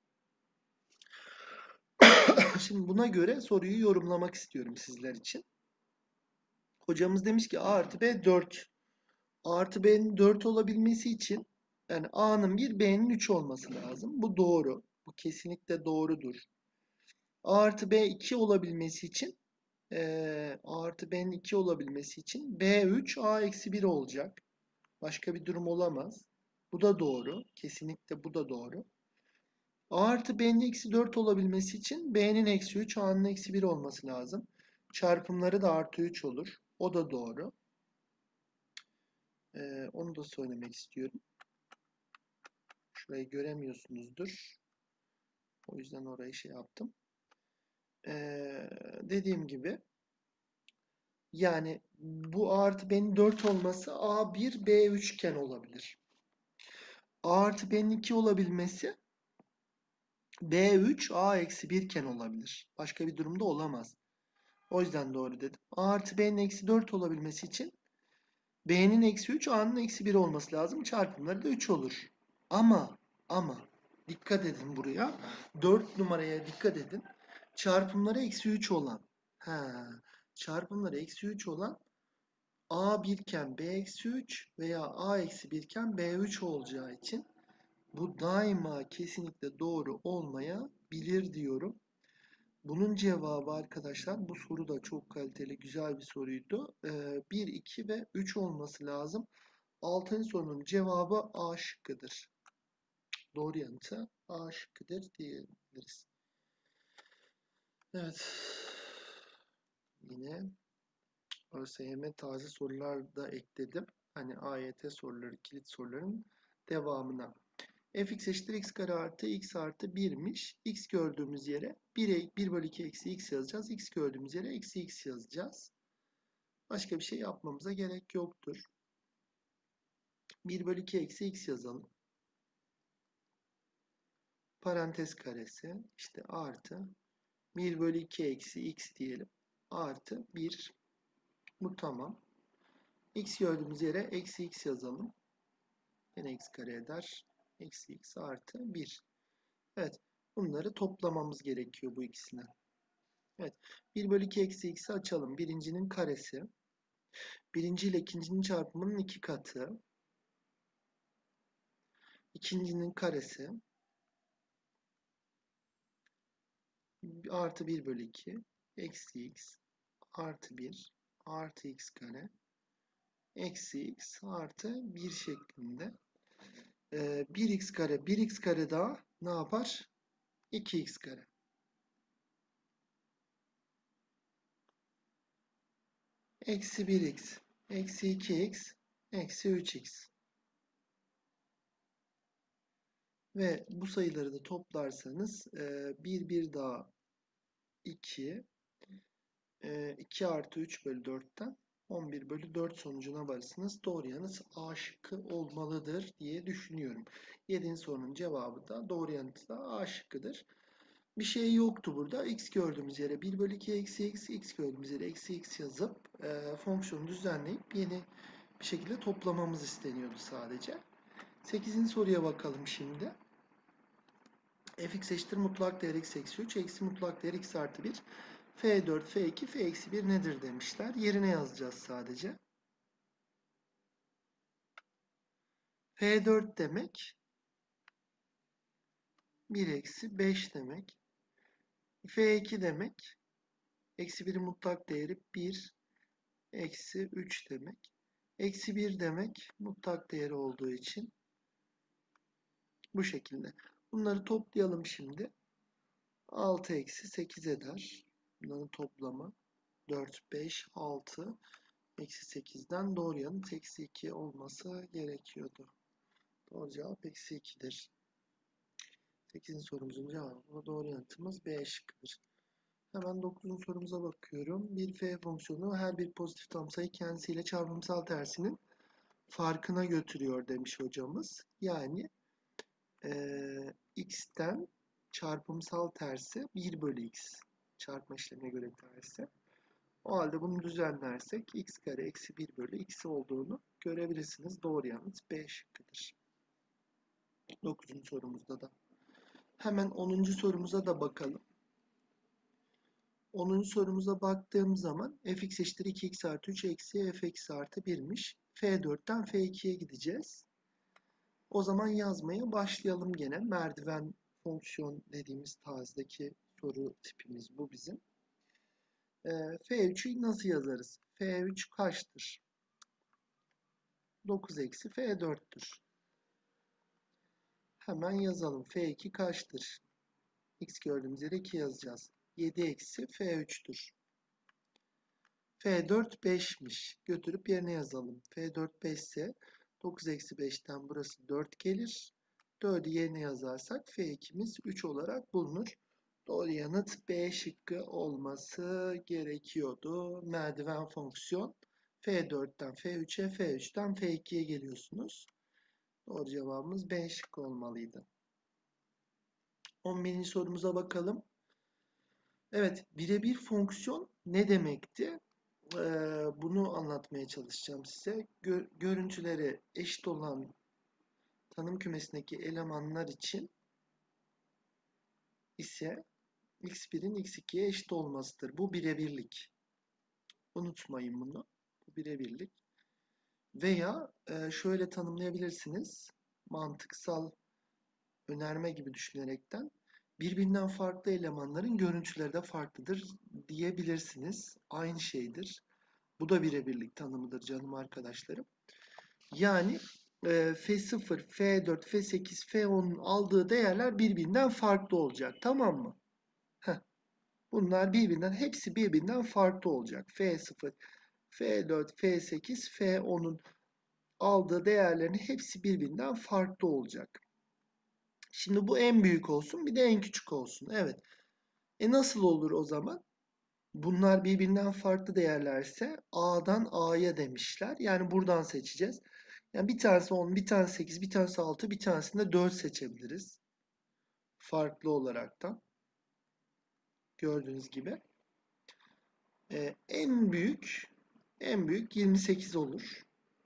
Şimdi buna göre soruyu yorumlamak istiyorum sizler için. Hocamız demiş ki A artı B dört. A artı B'nin dört olabilmesi için yani A'nın bir, B'nin üç olması lazım. Bu doğru. Bu kesinlikle doğrudur. A artı B iki olabilmesi için e, A artı B'nin iki olabilmesi için B üç A eksi bir olacak. Başka bir durum olamaz. Bu da doğru. Kesinlikle bu da doğru. A artı B'nin eksi dört olabilmesi için B'nin eksi üç, A'nın eksi bir olması lazım. Çarpımları da artı üç olur. O da doğru. Ee, onu da söylemek istiyorum. Şurayı göremiyorsunuzdur. O yüzden orayı şey yaptım. Ee, dediğim gibi yani bu A artı B'nin dört olması A bir, B üç iken olabilir. A artı B'nin iki olabilmesi B üç, A eksi bir iken olabilir. Başka bir durumda olamaz. O yüzden doğru dedim. A artı B'nin eksi dört olabilmesi için B'nin eksi üç, A'nın eksi bir olması lazım. Çarpımları da üç olur. Ama ama dikkat edin buraya. dört numaraya dikkat edin. Çarpımları eksi üç olan ha, çarpımları eksi üç olan A bir iken B eksi üç veya A eksi bir iken B üç olacağı için bu daima kesinlikle doğru olmayabilir diyorum. Bunun cevabı arkadaşlar, bu soru da çok kaliteli, güzel bir soruydu. Ee, bir, iki ve üç olması lazım. altıncı sorunun cevabı A şıkkıdır. Doğru yanıtı A şıkkıdır diyebiliriz. Evet. Yine ÖSYM taze sorular da ekledim. Hani A Y T soruları, kilit soruların devamına. Fx eşittir x kare artı x artı birmiş. X gördüğümüz yere bir, bir bölü iki eksi x yazacağız. X gördüğümüz yere eksi x yazacağız. Başka bir şey yapmamıza gerek yoktur. bir bölü iki eksi x yazalım. Parantez karesi işte artı bir bölü iki eksi x diyelim. Artı bir. Bu tamam. X gördüğümüz yere eksi x yazalım. Yine x kare eder. Eksi x artı bir. Evet. Bunları toplamamız gerekiyor bu ikisini. Evet. bir bölü iki eksi x'i açalım. Birincinin karesi. Birinci ile ikincinin çarpımının iki katı. İkincinin karesi. Artı bir bölü iki. Eksi x. Artı bir. Artı x kare. Eksi x artı bir şeklinde. Ee, bir x kare. bir x kare daha ne yapar? iki x kare. Eksi bir x. Eksi iki x. Eksi üç x. Ve bu sayıları da toplarsanız bir bir daha iki. iki artı üç bölü dörtten on bir bölü dört sonucuna varırsınız. Doğru yanıt A şıkkı olmalıdır diye düşünüyorum. yedinci sorunun cevabı da doğru yanıtı da A şıkkıdır. Bir şey yoktu burada. X gördüğümüz yere bir bölü iki eksi x, x gördüğümüz yere eksi x yazıp e, fonksiyonu düzenleyip yeni bir şekilde toplamamız isteniyordu sadece. sekizinci soruya bakalım şimdi. Fx eşittir mutlak değer x eksi üç eksi mutlak değer x artı bir. F dört, F iki, F eksi bir nedir demişler. Yerine yazacağız sadece. F dört demek bir eksi beş demek. F iki demek eksi birin mutlak değeri bir eksi üç demek. Eksi bir demek mutlak değeri olduğu için bu şekilde. Bunları toplayalım şimdi. altı eksi sekiz eder. Bunların toplamı dört, beş, altı eksi sekizden doğru yanıt eksi iki olması gerekiyordu. Doğru cevap eksi ikidir. sekizinci sorumuzun cevabı doğru yanıtımız B şıkkıdır. Hemen dokuzuncu sorumuza bakıyorum. Bir f fonksiyonu her bir pozitif tam sayı kendisiyle çarpımsal tersinin farkına götürüyor demiş hocamız. Yani e, x'ten çarpımsal tersi bir bölü x çarpma işlemine göre tersi. O halde bunu düzenlersek x kare eksi bir bölü x olduğunu görebilirsiniz. Doğru yanıt B şıkkıdır. dokuzuncu sorumuzda da. Hemen onuncu sorumuza da bakalım. onuncu sorumuza baktığım zaman fx eşittir iki x artı üç eksi fx artı bir'miş. f dört'ten f iki'ye gideceğiz. O zaman yazmaya başlayalım gene. Merdiven fonksiyon dediğimiz tarzdaki soru tipimiz bu bizim. E, f üç'ü nasıl yazarız? f üç kaçtır? dokuz eksi f dört'tür. Hemen yazalım. f iki kaçtır? X gördüğümüz yere iki yazacağız. yedi eksi f üç'tür. f dört beş'miş. Götürüp yerine yazalım. f dört beş ise dokuz eksi beş'ten burası dört gelir. dört'ü yerine yazarsak f iki'miz üç olarak bulunur. Doğru yanıt B şıkkı olması gerekiyordu. Merdiven fonksiyon. f dört'ten f üç'e, f üç'ten f iki'ye geliyorsunuz. Doğru cevabımız B şıkkı olmalıydı. on birinci sorumuza bakalım. Evet, birebir fonksiyon ne demekti? Ee, bunu anlatmaya çalışacağım size. Gö görüntüleri eşit olan tanım kümesindeki elemanlar için ise x bir'in x iki'ye eşit olmasıdır. Bu birebirlik. Unutmayın bunu. Bu birebirlik. Veya e, şöyle tanımlayabilirsiniz. Mantıksal önerme gibi düşünerekten birbirinden farklı elemanların görüntüleri de farklıdır diyebilirsiniz. Aynı şeydir. Bu da birebirlik tanımıdır canım arkadaşlarım. Yani e, f sıfır, f dört, f sekiz, f on'un aldığı değerler birbirinden farklı olacak. Tamam mı? Heh. Bunlar birbirinden, hepsi birbirinden farklı olacak. f sıfır, f dört, f sekiz, f on'un aldığı değerlerin hepsi birbirinden farklı olacak. Şimdi bu en büyük olsun, bir de en küçük olsun. Evet. E nasıl olur o zaman? Bunlar birbirinden farklı değerlerse A'dan A'ya demişler. Yani buradan seçeceğiz. Yani bir tanesi on, bir tanesi sekiz, bir tanesi altı, bir tanesinde dört seçebiliriz. Farklı olaraktan. Gördüğünüz gibi. Ee, en büyük en büyük yirmi sekiz olur.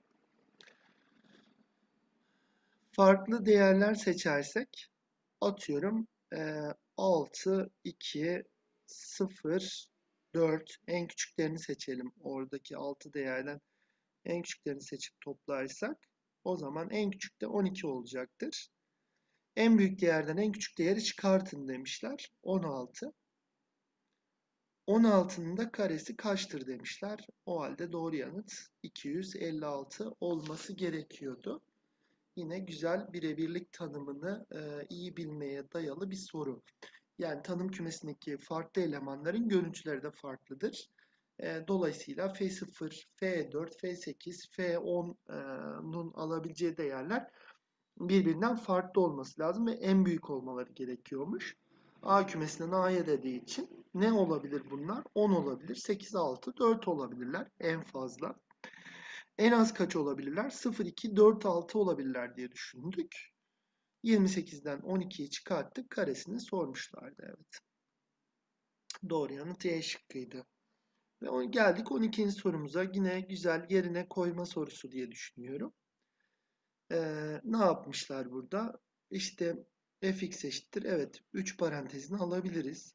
Farklı değerler seçersek atıyorum e, altı, iki, sıfır, dört en küçüklerini seçelim. Oradaki altı değerden en küçüklerini seçip toplarsak o zaman en küçük de on iki olacaktır. En büyük değerden en küçük değeri çıkartın demişler. on altı. on altının da karesi kaçtır demişler. O halde doğru yanıt iki yüz elli altı olması gerekiyordu. Yine güzel birebirlik tanımını e, iyi bilmeye dayalı bir soru. Yani tanım kümesindeki farklı elemanların görüntüleri de farklıdır. E, dolayısıyla f sıfır, f dört, f sekiz, f on'un alabileceği değerler birbirinden farklı olması lazım ve en büyük olmaları gerekiyormuş. A kümesinden A'ya dediği için ne olabilir bunlar? on olabilir, sekiz, altı, dört olabilirler en fazla. En az kaç olabilirler? sıfır, iki, dört, altı olabilirler diye düşündük. yirmi sekizden on ikiyi çıkarttık. Karesini sormuşlardı. Evet. Doğru yanıt E şıkkıydı. Ve geldik on ikinci sorumuza. Yine güzel yerine koyma sorusu diye düşünüyorum. Ee, ne yapmışlar burada? İşte fx eşittir. Evet. üç parantezini alabiliriz.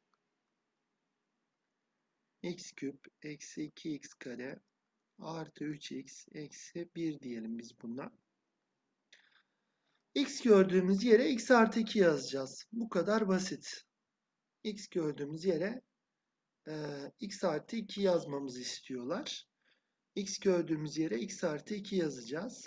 X küp eksi iki x kare artı üç x eksi bir diyelim biz buna. X gördüğümüz yere x artı iki yazacağız. Bu kadar basit. X gördüğümüz yere e, x artı iki yazmamızı istiyorlar. X gördüğümüz yere x artı iki yazacağız.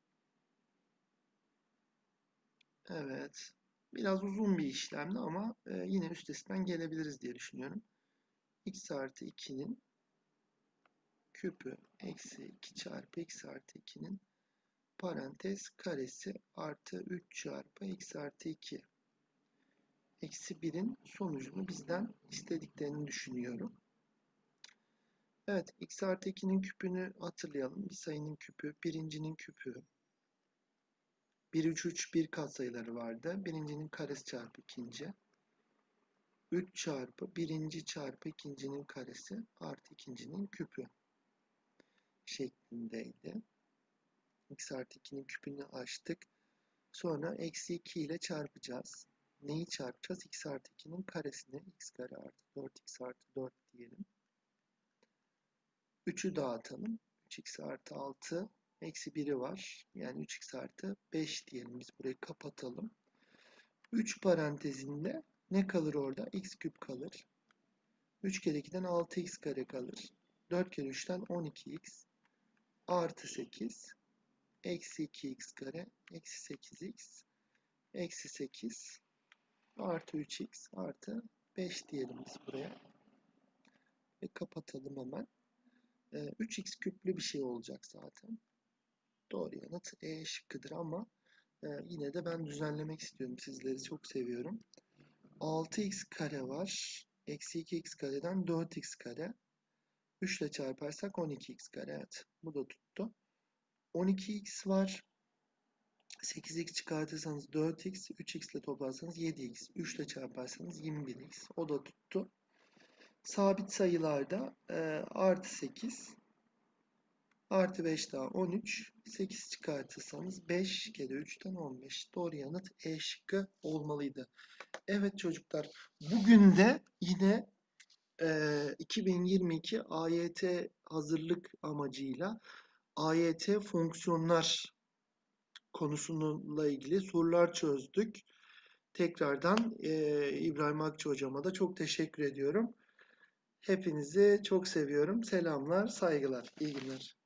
Evet. Biraz uzun bir işlemdi ama e, yine üstesinden gelebiliriz diye düşünüyorum. X artı iki'nin küpü eksi iki çarpı x artı iki'nin parantez karesi artı üç çarpı x artı iki. Eksi bir'in sonucunu bizden istediklerini düşünüyorum. Evet, x artı iki'nin küpünü hatırlayalım. Bir sayının küpü, birincinin küpü. bir, üç, üç, bir katsayıları vardı. Birincinin karesi çarpı ikinci. üç çarpı birinci çarpı ikincinin karesi artı ikincinin küpü şeklindeydi. X artı ikinin küpünü açtık. Sonra eksi iki ile çarpacağız. Neyi çarpacağız? X artı ikinin karesini. X kare artı dört x artı dört diyelim. üçü dağıtalım. üç x artı altı eksi biri var. Yani üç x artı beş diyelim. Biz burayı kapatalım. üç parantezinde ne kalır orada? X küp kalır. üç kere ikiden altı x kare kalır. dört kere üçten on iki x artı sekiz eksi iki x kare eksi sekiz x eksi sekiz artı üç x artı beş diyelim biz buraya. Ve kapatalım hemen. Ee, üç x küplü bir şey olacak zaten. Doğru yanıt E şıkkıdır ama e, yine de ben düzenlemek istiyorum. Sizleri çok seviyorum. altı x kare var. Eksi iki x kareden dört x kare. üç ile çarparsak on iki x kare. Evet. Bu da tuttu. on iki x var. sekiz x çıkartırsanız dört x. üç x ile toplarsanız yedi x. üç ile çarparsanız yirmi bir x. O da tuttu. Sabit sayılarda e, artı sekiz. Artı beş daha on üç. sekiz çıkartırsanız beş kere üçten on beş. Doğru yanıt E şıkkı olmalıydı. Evet çocuklar. Bugün de yine e, iki bin yirmi iki A Y T hazırlık amacıyla A Y T fonksiyonlar konusununla ilgili sorular çözdük. Tekrardan e, İbrahim Akçı hocama da çok teşekkür ediyorum. Hepinizi çok seviyorum. Selamlar, saygılar, iyi günler.